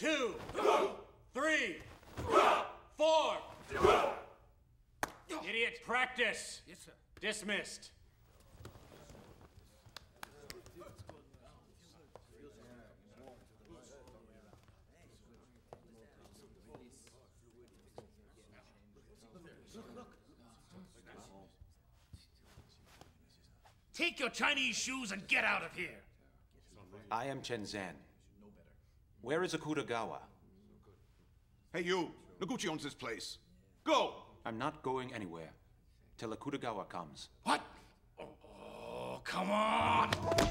2, 3, 4. Idiot, practice. Yes, sir. Dismissed. Take your Chinese shoes and get out of here. I am Chen Zan. Where is Akutagawa? Hey, you! Noguchi owns this place. Go! I'm not going anywhere till Akutagawa comes. What? Oh, come on!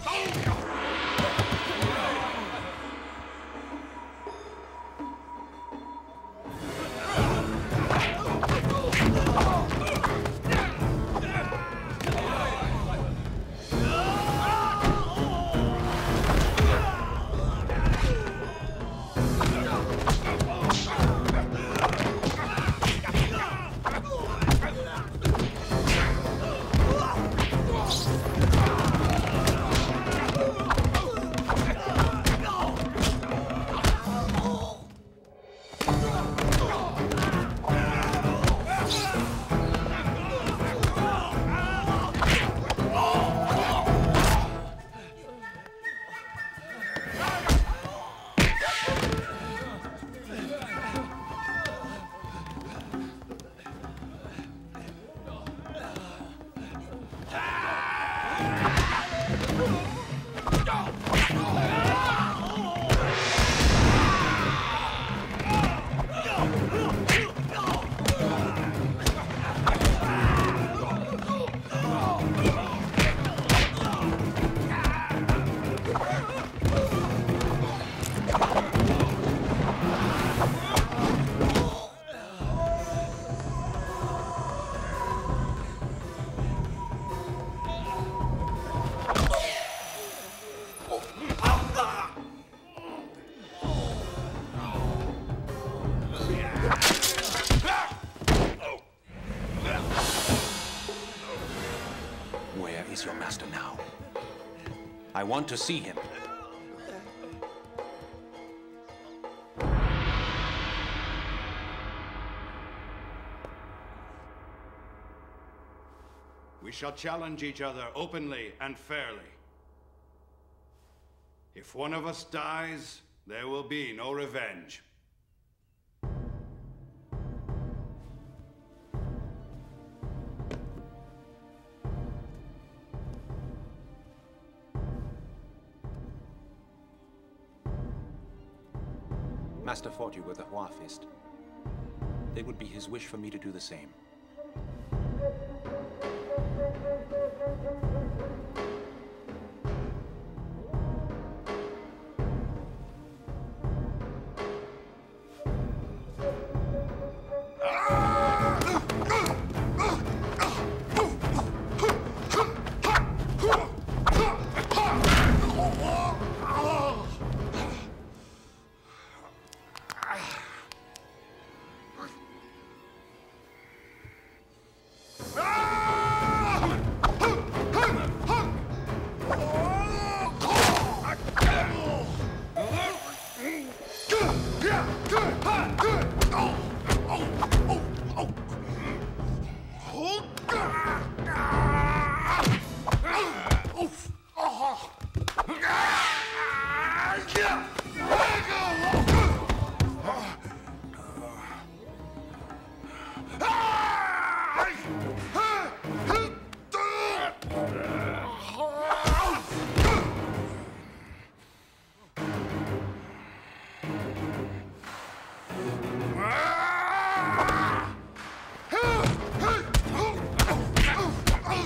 Where is your master now? I want to see him. We shall challenge each other openly and fairly. If one of us dies, there will be no revenge. Master fought you with the Hua Fist. It would be his wish for me to do the same.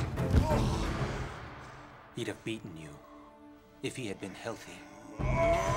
He'd have beaten you if he had been healthy.